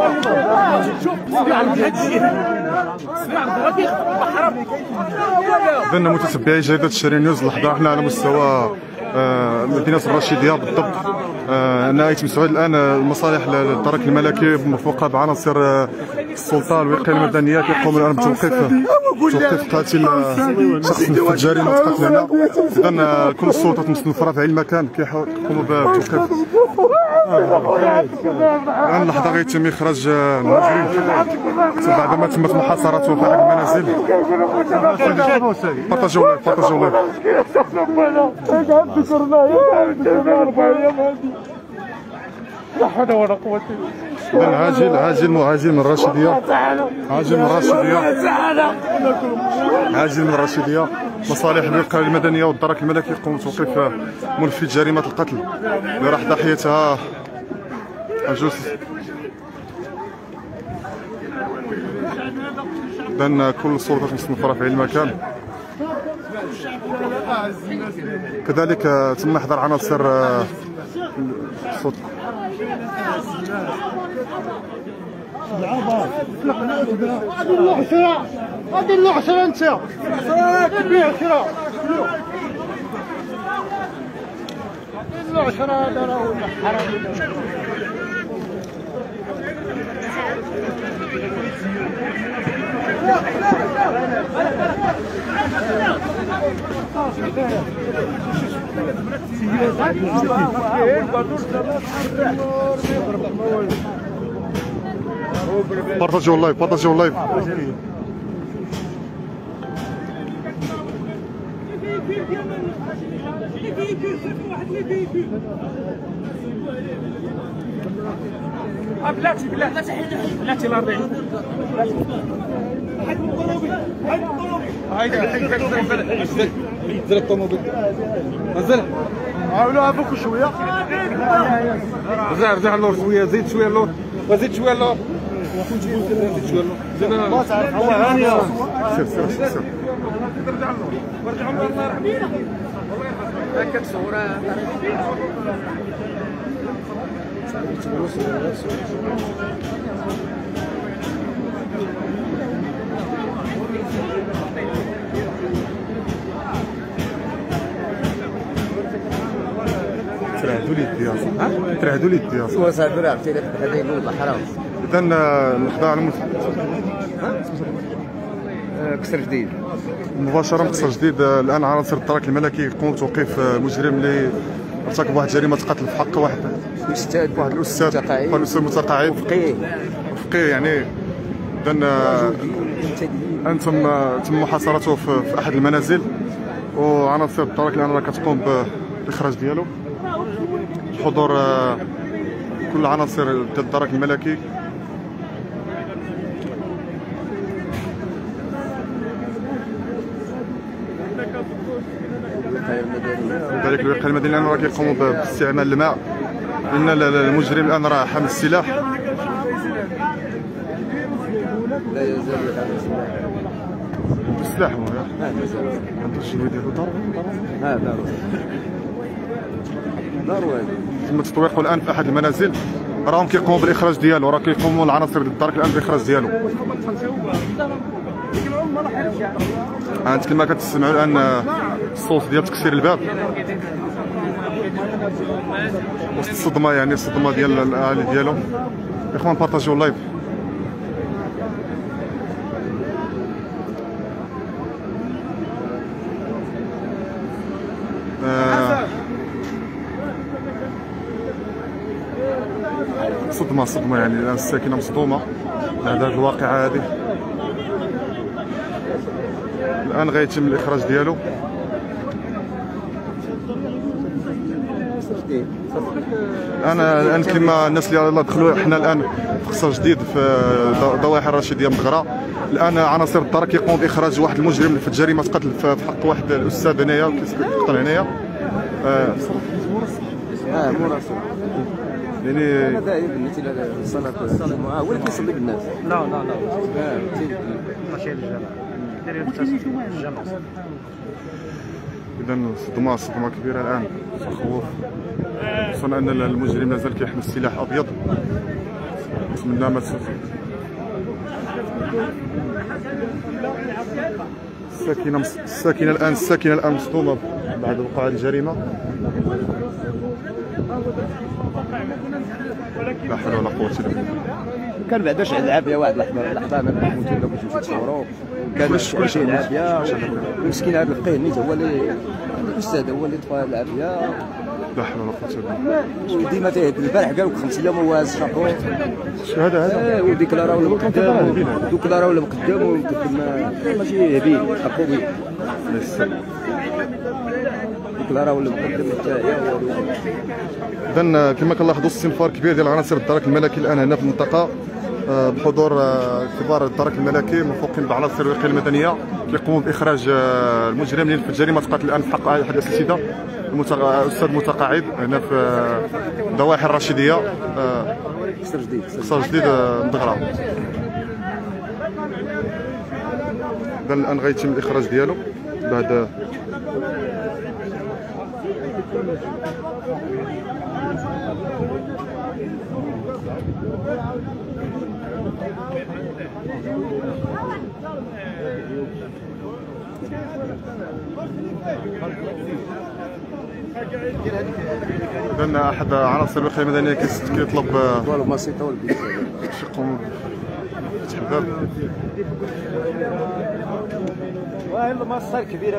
إذن متتبعي جريدة الشريعة نيوز، اللحظة حنا على مستوى مدينة الرشيدية بالضبط. أنا أيتم سعود الآن المصالح للدرك الملكي مرفوقة بعناصر السلطة الوقاية المدنية كيقوموا الآن بتوقيف قاتل شخص في جريمة قتل هنا. إذن كل السلطات مستنفرة في المكان كيقوموا بتوقيف. الآن اللحظة غيتم إخراج المجرم بعدما تمت محاصرته في أحد المنازل. بارطاجيو لايف. لا حول ولا قوة إلا بالله. هاجل من الرشيدية. مصالح الوقاية المدنية والدرك الملكي يقوموا بتوقيف منفذ جريمة القتل اللي راح ضحيتها عجوز. إذن كل السلطات مستنفرة في المكان. كذلك تم إحضار عناصر الصوت. غادي العشرة انت العشرة هذا راه حرام. بارطاجيو لايف. بلاتي ل 40 نزل الطوموبيل نزل عاولوها بك شويه. رجع اللور شويه. زيد شويه اللور. ما تعرف هو هاني. سير رجع اللور. ورجعوا الله يرحمه. هكا تصوره ترعدوا لي الدياص. وصافي راه عرفتي هذا يقول الله حرام. إذن نخضع على كسر جديد مباشرة. قصر جديد. الآن عناصر الدرك الملكي يقوموا بتوقيف مجرم اللي ارتكب واحد جريمة قتل في حق واحد الأستاذ متقاعد فقيه يعني. إذن الآن تم محاصرته في أحد المنازل، وعناصر الدرك الآن راه كتقوم بالإخراج ديالو بحضور كل عناصر الدرك الملكي. كذلك الوقاية المدنية الآن راه كيقوموا باستعمال الماء، لأن المجرم الآن راه حامل السلاح. لا يزال يحمل السلاح. هو عنده الجنود ديالو ضروري. تم تطويقه الآن في أحد المنازل. راهم كيقوموا بالإخراج ديالو. راه كيقوموا العناصر الدرك الآن بالإخراج ديالو. أنت كما كتسمعوا الآن الصوت ديال تكسير الباب وسط الصدمة، يعني الصدمة ديال الأهالي ديالهم. إخوان بارطاجيو اللايف. صدمة يعني الآن الساكنة مصدومة بعد هذه الواقعة هذه. الآن غيتم الإخراج ديالو. الآن كما الناس اللي دخلوا حنا الآن في قصر جديد في ضواحي الرشيدية مغرى. الآن عناصر الدرك يقوموا بإخراج واحد المجرم في جريمة قتل في حق واحد الأستاذ هنايا كيقتل هنايا. مراسل يعني انا داعي بالنسبه للصلاه هو اللي كيصلي بالناس. لا ماشي الجامع. اذا صدمه كبيره الان. خوف، خصوصا ان المجرم مازال كيحمل سلاح ابيض. نتمنى ما الساكنه الان مصدومه بعد وقوع الجريمه. لا حول ولا قوه الا بالله. كان بعدا شي العافيه واحد اللحظه انا كنت ولا باش نمشي نصورو كان شي العافيه مسكين هذا الفقيه نيت هو اللي الاستاذ هو اللي طفى العافيه. لا حول ولا قوه الا بالله. ديما البارح قالوا لك 5 ايام وهاز شابو هذا وديكلارا ولا مقدام دوكلارا ولا مقدام ماشي هبيل حقو به ديكلارا ولا مقدم تاعي. اذا كما كنلاحظوا استنفار كبير ديال عناصر الدرك الملكي الان هنا في المنطقه بحضور كبار الدرك الملكي موفقين بعناصر الوقايه المدنيه كيقوموا باخراج المجرم اللي في جريمه قتل الان في حق احد الاساتذه الاستاذ متقاعد هنا في ضواحي الرشيديه قصر جديد مدغرة. اذا الان غيتم الاخراج ديالو بعد لأن أحد عناصر الوقاية المدنية كيطلب يقوم بفتح الباب. واه المصة كبيرة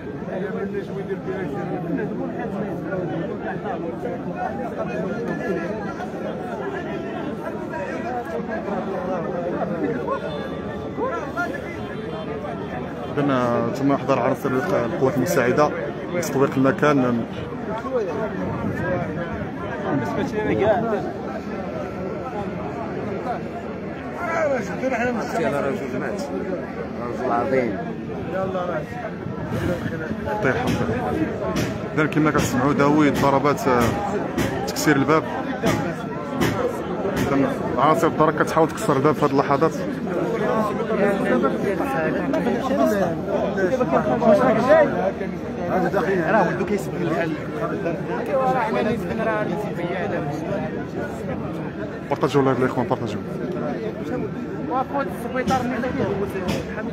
إذن تم إحضار عناصر القوات المساعدة لتطويق المكان. يلا رجل مات رجل عظيم طيح. إذن كما كتسمعوا داوي ضربات تكسير الباب. إذن عناصر الدرك كتحاول تكسر الباب في هذه اللحظات. هذا داخل راه ولدو كيسب الحل بارطاجيو لايف الاخوان بارطاجيو. وافوت السبيطار من هنا هو حميد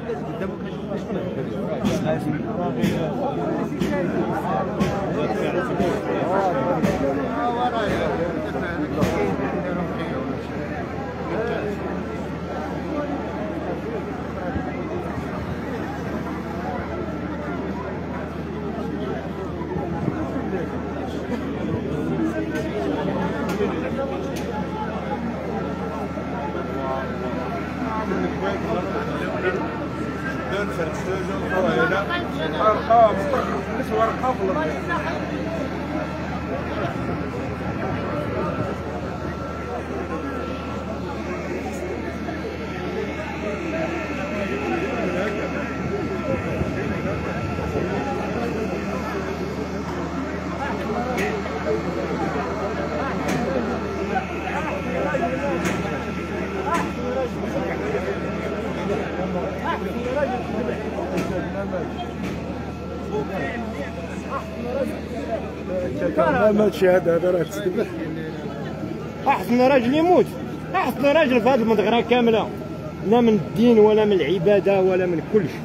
ماشي هذا راه تستبح. احسن راجل يموت، احسن راجل في هذه المنطقه كامله، لا من الدين ولا من العباده ولا من كل شيء،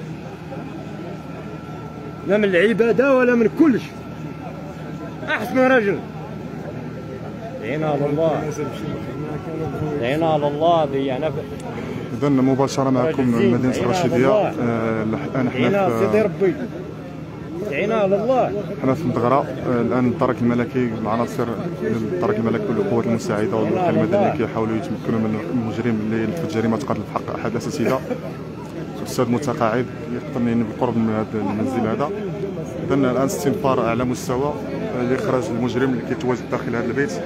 لا من العباده ولا من كل شيء. احسن راجل. دعينا على الله، دعينا على الله. ضيعنا إذا مباشرة معكم من مدينة الرشيدية. الآن حنا في ربي، دعينا على الله. حنا في مدغرة. الآن الدرك الملكي العناصر الدرك الملكي والقوات المساعدة والوقاية المدنية كيحاولوا يتمكنوا من المجرم اللي في جريمة قتل في حق أحد الأساتذة الأستاذ متقاعد يقترنين بالقرب من هذا المنزل هذا. إذا الآن استنفار أعلى مستوى لإخراج المجرم اللي كيتواجد داخل هذا البيت.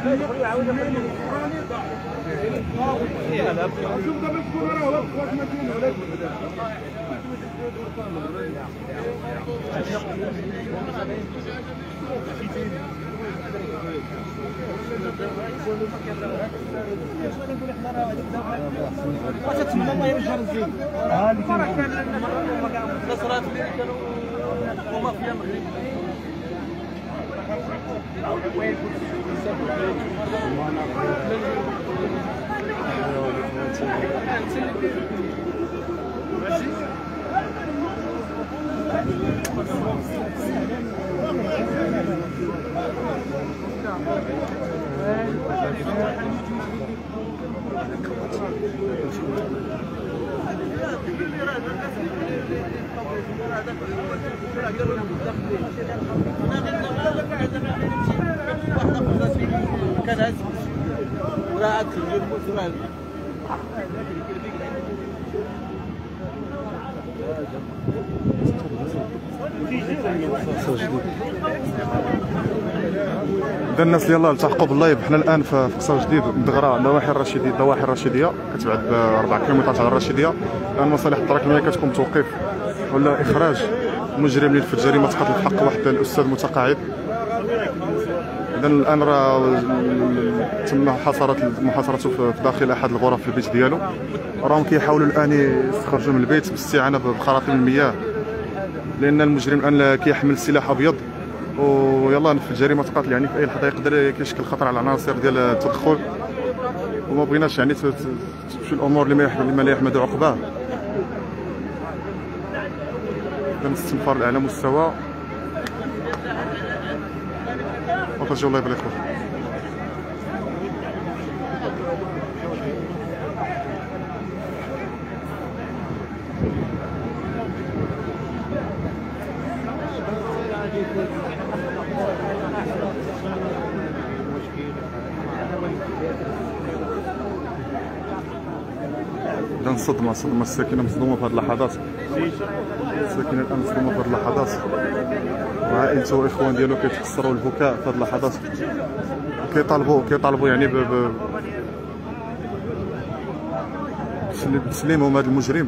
تتمنى الله يرجع الزين النصرات اللي كانوا هما فيها المغرب إذا الناس اللي يلاه التحقوا باللايف، حنا الان في قصر جديد مدغرة الضواحي الرشيديه كتبعد ب 4 كيلومترات على الرشيديه. الان مصالح الطرق الماليه كتكون بتوقيف ولا اخراج مجرمين في جريمه قتل في حق واحد الاستاذ متقاعد. اذا الان راه تم محاصرته في داخل احد الغرف في البيت ديالو، راهم كيحاولوا الان يستخرجوا من البيت باستعانه بخراطيم المياه، لان المجرم الان كيحمل سلاح ابيض ويلا في جريمه قتل، يعني في اي لحظه يقدر كيشكل خطر على العناصر ديال التدخل، وما بغيناش يعني تمشي الامور اللي ما لا يحمد عقباه. الاستنفار على مستوى وترجو الله يبارك فيكم. إذا صدمة الساكنة مصدومة في هذه اللحظات، الساكنة الآن مصدومة في هذه اللحظات، وعائلته والإخوان ديالو كيتحسروا البكاء في هذه اللحظات، كيطالبوا يعني بتسليمهم هذا المجرم.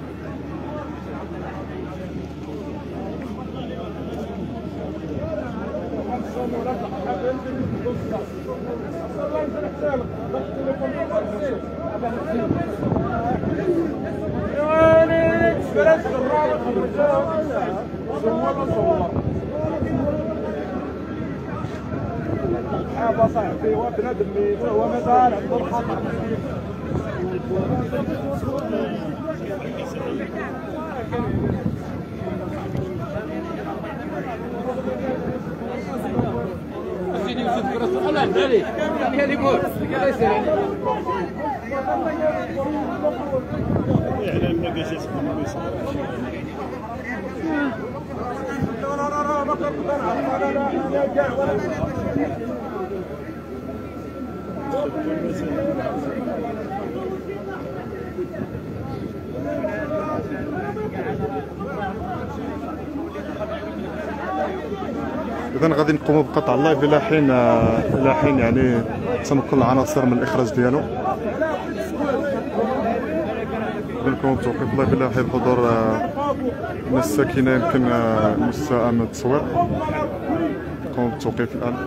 صاحبي وبنادم هو مازال عنده الخطر. سيدي يوسف كرس الله عليك يعني لي بول الله يسهل اعلان ما كاينش يسمع ما يسمع إذا غادي نقوموا بقطع اللايف الى حين يعني تمكن العناصر من الاخراج ديالو. نقوموا بتوقيف اللايف الى حين حضور من الساكنه يمكن مستاء من التصوير. نقوموا بالتوقيف الان.